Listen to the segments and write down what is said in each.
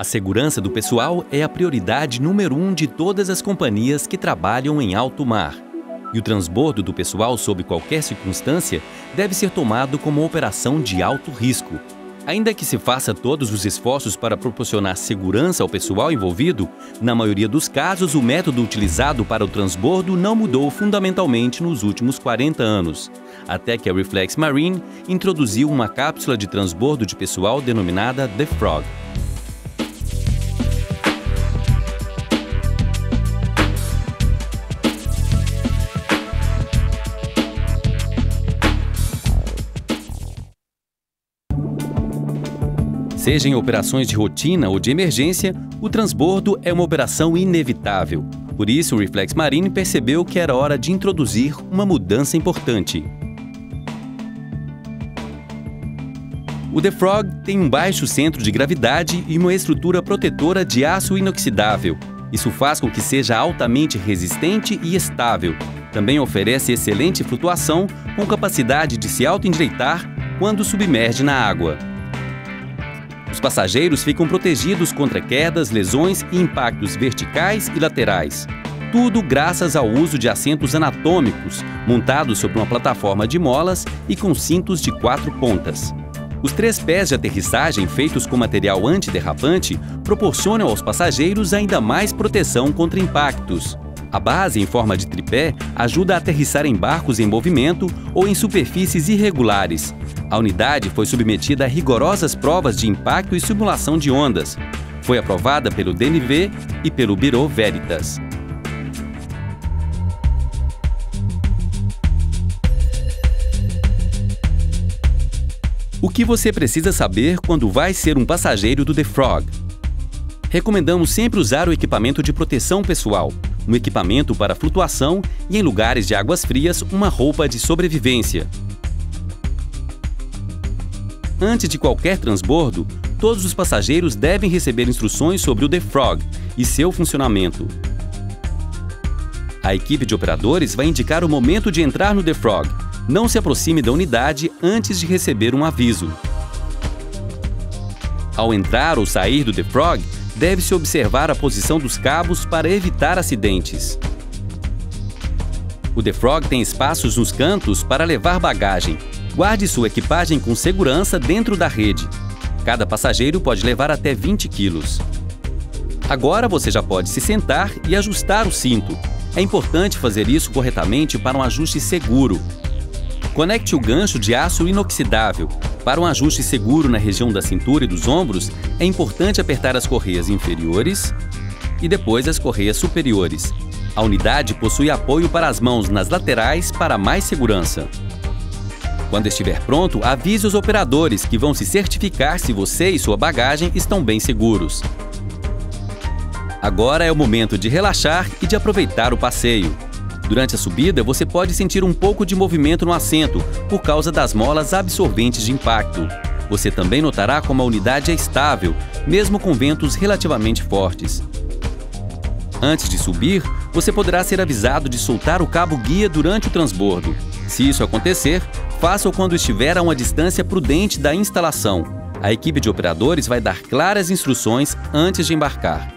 A segurança do pessoal é a prioridade número 1 de todas as companhias que trabalham em alto mar. E o transbordo do pessoal sob qualquer circunstância deve ser tomado como uma operação de alto risco. Ainda que se faça todos os esforços para proporcionar segurança ao pessoal envolvido, na maioria dos casos o método utilizado para o transbordo não mudou fundamentalmente nos últimos 40 anos, até que a Reflex Marine introduziu uma cápsula de transbordo de pessoal denominada The Frog. Seja em operações de rotina ou de emergência, o transbordo é uma operação inevitável. Por isso, o Reflex Marine percebeu que era hora de introduzir uma mudança importante. O The Frog tem um baixo centro de gravidade e uma estrutura protetora de aço inoxidável. Isso faz com que seja altamente resistente e estável. Também oferece excelente flutuação, com capacidade de se auto-endireitar quando submerge na água. Os passageiros ficam protegidos contra quedas, lesões e impactos verticais e laterais. Tudo graças ao uso de assentos anatômicos, montados sobre uma plataforma de molas e com cintos de 4 pontas. Os 3 pés de aterrissagem feitos com material antiderrapante proporcionam aos passageiros ainda mais proteção contra impactos. A base, em forma de tripé, ajuda a aterrissar em barcos em movimento ou em superfícies irregulares. A unidade foi submetida a rigorosas provas de impacto e simulação de ondas. Foi aprovada pelo DNV e pelo Bureau Veritas. O que você precisa saber quando vai ser um passageiro do The Frog? Recomendamos sempre usar o equipamento de proteção pessoal, um equipamento para flutuação e, em lugares de águas frias, uma roupa de sobrevivência. Antes de qualquer transbordo, todos os passageiros devem receber instruções sobre o The Frog e seu funcionamento. A equipe de operadores vai indicar o momento de entrar no The Frog. Não se aproxime da unidade antes de receber um aviso. Ao entrar ou sair do The Frog, deve-se observar a posição dos cabos para evitar acidentes. O The Frog tem espaços nos cantos para levar bagagem. Guarde sua equipagem com segurança dentro da rede. Cada passageiro pode levar até 20 quilos. Agora você já pode se sentar e ajustar o cinto. É importante fazer isso corretamente para um ajuste seguro. Conecte o gancho de aço inoxidável. Para um ajuste seguro na região da cintura e dos ombros, é importante apertar as correias inferiores e depois as correias superiores. A unidade possui apoio para as mãos nas laterais para mais segurança. Quando estiver pronto, avise os operadores que vão se certificar se você e sua bagagem estão bem seguros. Agora é o momento de relaxar e de aproveitar o passeio. Durante a subida, você pode sentir um pouco de movimento no assento por causa das molas absorventes de impacto. Você também notará como a unidade é estável, mesmo com ventos relativamente fortes. Antes de subir, você poderá ser avisado de soltar o cabo guia durante o transbordo. Se isso acontecer, faça-o quando estiver a uma distância prudente da instalação. A equipe de operadores vai dar claras instruções antes de embarcar.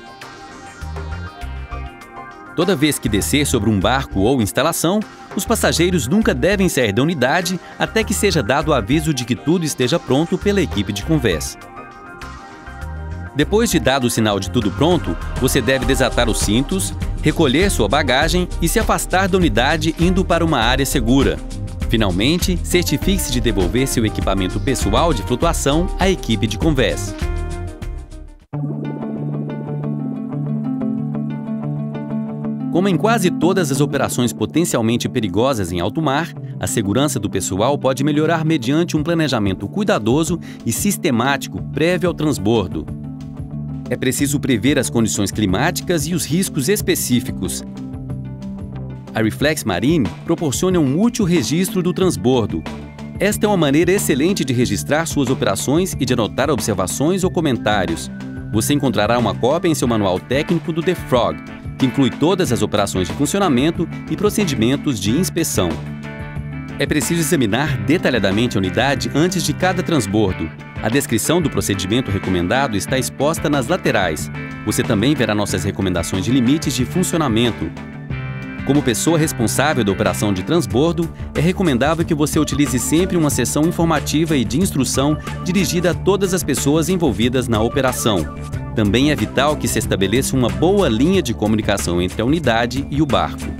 Toda vez que descer sobre um barco ou instalação, os passageiros nunca devem sair da unidade até que seja dado o aviso de que tudo esteja pronto pela equipe de convés. Depois de dado o sinal de tudo pronto, você deve desatar os cintos, recolher sua bagagem e se afastar da unidade indo para uma área segura. Finalmente, certifique-se de devolver seu equipamento pessoal de flutuação à equipe de convés. Como em quase todas as operações potencialmente perigosas em alto mar, a segurança do pessoal pode melhorar mediante um planejamento cuidadoso e sistemático prévio ao transbordo. É preciso prever as condições climáticas e os riscos específicos. A Reflex Marine proporciona um útil registro do transbordo. Esta é uma maneira excelente de registrar suas operações e de anotar observações ou comentários. Você encontrará uma cópia em seu manual técnico do The Frog, que inclui todas as operações de funcionamento e procedimentos de inspeção. É preciso examinar detalhadamente a unidade antes de cada transbordo. A descrição do procedimento recomendado está exposta nas laterais. Você também verá nossas recomendações de limites de funcionamento. Como pessoa responsável da operação de transbordo, é recomendável que você utilize sempre uma sessão informativa e de instrução dirigida a todas as pessoas envolvidas na operação. Também é vital que se estabeleça uma boa linha de comunicação entre a unidade e o barco.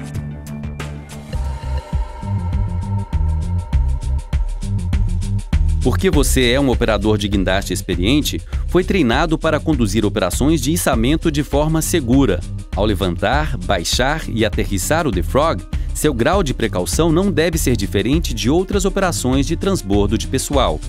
Porque você é um operador de guindaste experiente, foi treinado para conduzir operações de içamento de forma segura. Ao levantar, baixar e aterrissar o The Frog, seu grau de precaução não deve ser diferente de outras operações de transbordo de pessoal.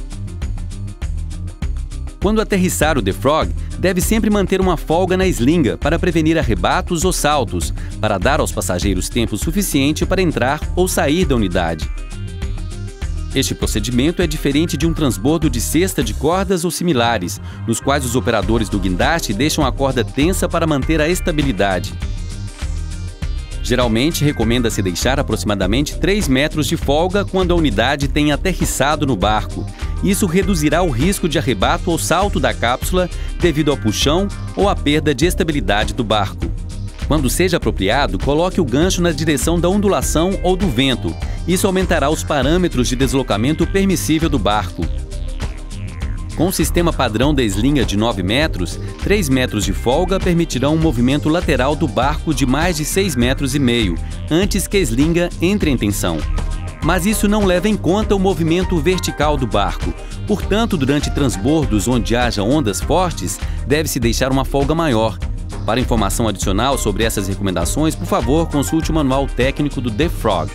Quando aterrissar o The Frog, deve sempre manter uma folga na eslinga para prevenir arrebatos ou saltos, para dar aos passageiros tempo suficiente para entrar ou sair da unidade. Este procedimento é diferente de um transbordo de cesta de cordas ou similares, nos quais os operadores do guindaste deixam a corda tensa para manter a estabilidade. Geralmente, recomenda-se deixar aproximadamente 3 metros de folga quando a unidade tem aterrissado no barco. Isso reduzirá o risco de arrebato ou salto da cápsula devido ao puxão ou à perda de estabilidade do barco. Quando seja apropriado, coloque o gancho na direção da ondulação ou do vento. Isso aumentará os parâmetros de deslocamento permissível do barco. Com o sistema padrão da eslinga de 9 metros, 3 metros de folga permitirão um movimento lateral do barco de mais de 6,5 metros, antes que a eslinga entre em tensão. Mas isso não leva em conta o movimento vertical do barco. Portanto, durante transbordos onde haja ondas fortes, deve-se deixar uma folga maior. Para informação adicional sobre essas recomendações, por favor, consulte o manual técnico do The Frog.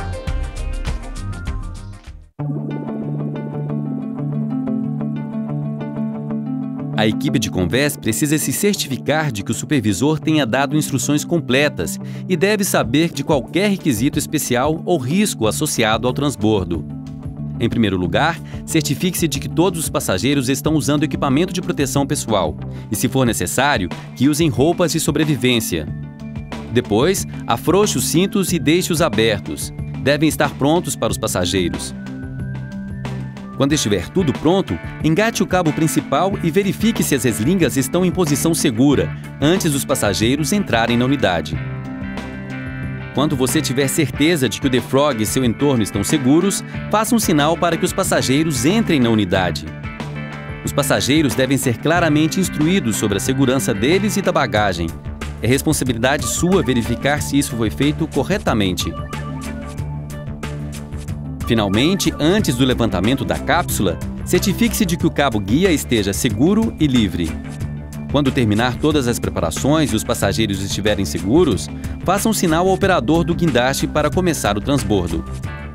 A equipe de convés precisa se certificar de que o supervisor tenha dado instruções completas e deve saber de qualquer requisito especial ou risco associado ao transbordo. Em primeiro lugar, certifique-se de que todos os passageiros estão usando equipamento de proteção pessoal e, se for necessário, que usem roupas de sobrevivência. Depois, afrouxe os cintos e deixe-os abertos. Devem estar prontos para os passageiros. Quando estiver tudo pronto, engate o cabo principal e verifique se as eslingas estão em posição segura, antes dos passageiros entrarem na unidade. Quando você tiver certeza de que o The Frog e seu entorno estão seguros, faça um sinal para que os passageiros entrem na unidade. Os passageiros devem ser claramente instruídos sobre a segurança deles e da bagagem. É responsabilidade sua verificar se isso foi feito corretamente. Finalmente, antes do levantamento da cápsula, certifique-se de que o cabo guia esteja seguro e livre. Quando terminar todas as preparações e os passageiros estiverem seguros, faça um sinal ao operador do guindaste para começar o transbordo.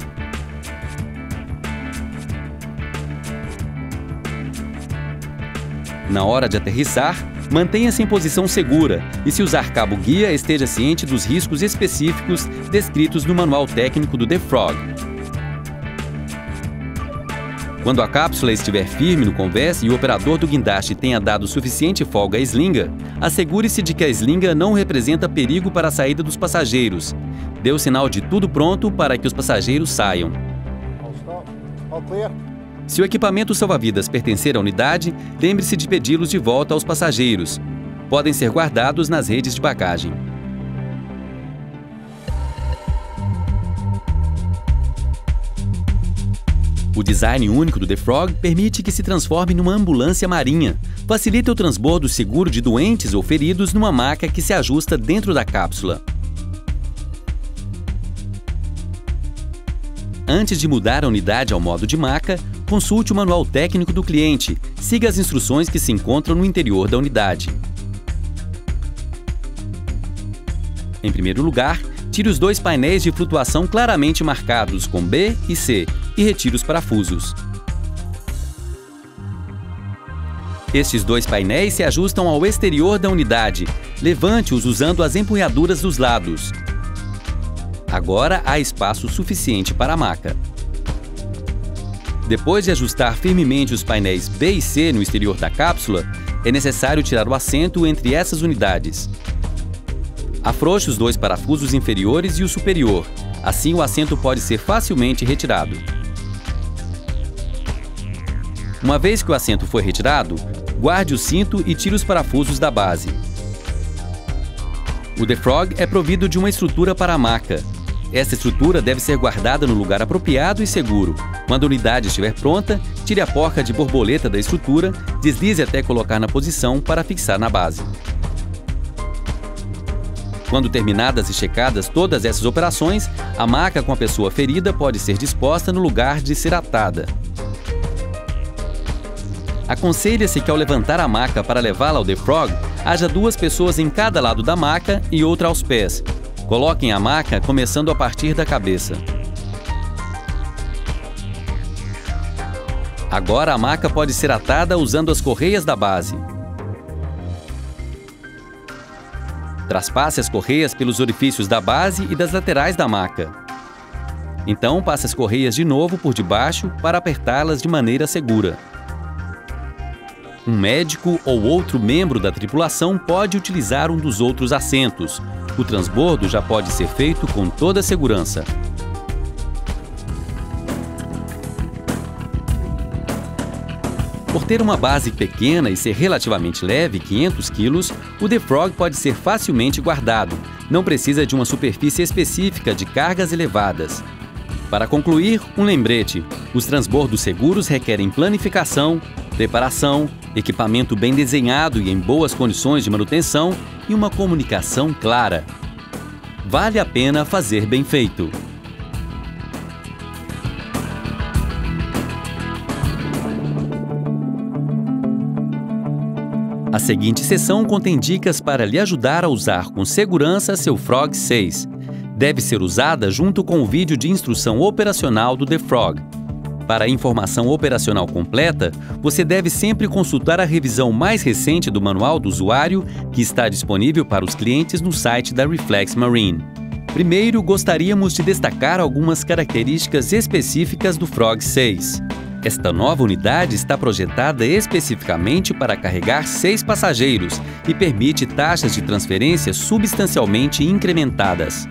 Na hora de aterrissar, mantenha-se em posição segura e, se usar cabo guia, esteja ciente dos riscos específicos descritos no manual técnico do The Frog. Quando a cápsula estiver firme no convés e o operador do guindaste tenha dado suficiente folga à eslinga, assegure-se de que a eslinga não representa perigo para a saída dos passageiros. Dê o sinal de tudo pronto para que os passageiros saiam. Se o equipamento salva-vidas pertencer à unidade, lembre-se de pedi-los de volta aos passageiros. Podem ser guardados nas redes de bagagem. O design único do The Frog permite que se transforme numa ambulância marinha. Facilita o transbordo seguro de doentes ou feridos numa maca que se ajusta dentro da cápsula. Antes de mudar a unidade ao modo de maca, consulte o manual técnico do cliente. Siga as instruções que se encontram no interior da unidade. Em primeiro lugar, tire os 2 painéis de flutuação claramente marcados com B e C e retire os parafusos. Estes 2 painéis se ajustam ao exterior da unidade. Levante-os usando as empunhaduras dos lados. Agora há espaço suficiente para a maca. Depois de ajustar firmemente os painéis B e C no exterior da cápsula, é necessário tirar o assento entre essas unidades. Afrouxe os 2 parafusos inferiores e o superior. Assim, o assento pode ser facilmente retirado. Uma vez que o assento foi retirado, guarde o cinto e tire os parafusos da base. O The Frog é provido de uma estrutura para a maca. Essa estrutura deve ser guardada no lugar apropriado e seguro. Quando a unidade estiver pronta, tire a porca de borboleta da estrutura, deslize até colocar na posição para fixar na base. Quando terminadas e checadas todas essas operações, a maca com a pessoa ferida pode ser disposta no lugar de ser atada. Aconselha-se que ao levantar a maca para levá-la ao The Frog, haja 2 pessoas em cada lado da maca e outra aos pés. Coloquem a maca começando a partir da cabeça. Agora a maca pode ser atada usando as correias da base. Traspasse as correias pelos orifícios da base e das laterais da maca. Então passe as correias de novo por debaixo para apertá-las de maneira segura. Um médico ou outro membro da tripulação pode utilizar um dos outros assentos. O transbordo já pode ser feito com toda a segurança. Por ter uma base pequena e ser relativamente leve, 500 kg, o The Frog pode ser facilmente guardado. Não precisa de uma superfície específica de cargas elevadas. Para concluir, um lembrete: os transbordos seguros requerem planificação, preparação, equipamento bem desenhado e em boas condições de manutenção e uma comunicação clara. Vale a pena fazer bem feito. A seguinte seção contém dicas para lhe ajudar a usar com segurança seu Frog 6. Deve ser usada junto com o vídeo de instrução operacional do The Frog. Para a informação operacional completa, você deve sempre consultar a revisão mais recente do manual do usuário, que está disponível para os clientes no site da Reflex Marine. Primeiro, gostaríamos de destacar algumas características específicas do Frog 6. Esta nova unidade está projetada especificamente para carregar 6 passageiros e permite taxas de transferência substancialmente incrementadas.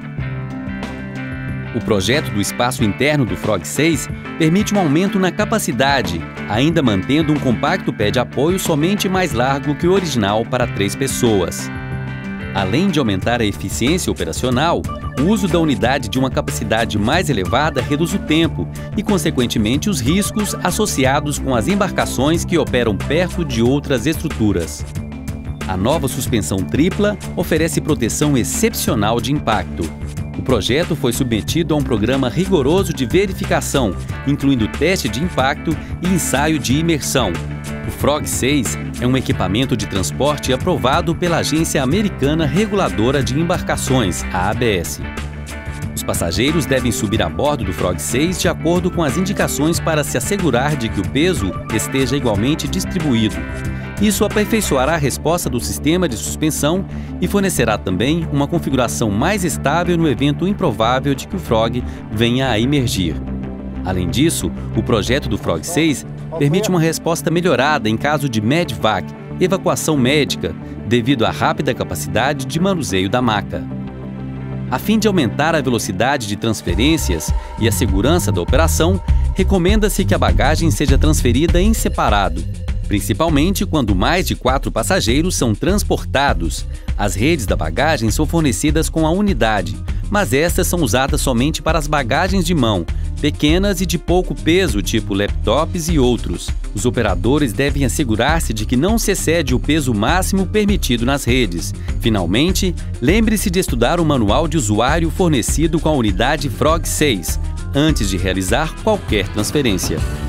O projeto do espaço interno do Frog 6 permite um aumento na capacidade, ainda mantendo um compacto pé de apoio somente mais largo que o original para 3 pessoas. Além de aumentar a eficiência operacional, o uso da unidade de uma capacidade mais elevada reduz o tempo e, consequentemente, os riscos associados com as embarcações que operam perto de outras estruturas. A nova suspensão tripla oferece proteção excepcional de impacto. O projeto foi submetido a um programa rigoroso de verificação, incluindo teste de impacto e ensaio de imersão. O Frog 6 é um equipamento de transporte aprovado pela Agência Americana Reguladora de Embarcações, a ABS. Os passageiros devem subir a bordo do Frog 6 de acordo com as indicações para se assegurar de que o peso esteja igualmente distribuído. Isso aperfeiçoará a resposta do sistema de suspensão e fornecerá também uma configuração mais estável no evento improvável de que o Frog venha a emergir. Além disso, o projeto do Frog 6 permite uma resposta melhorada em caso de MEDVAC, evacuação médica, devido à rápida capacidade de manuseio da maca. A fim de aumentar a velocidade de transferências e a segurança da operação, recomenda-se que a bagagem seja transferida em separado, principalmente quando mais de 4 passageiros são transportados. As redes da bagagem são fornecidas com a unidade, mas estas são usadas somente para as bagagens de mão, pequenas e de pouco peso, tipo laptops e outros. Os operadores devem assegurar-se de que não se excede o peso máximo permitido nas redes. Finalmente, lembre-se de estudar o manual de usuário fornecido com a unidade Frog 6, antes de realizar qualquer transferência.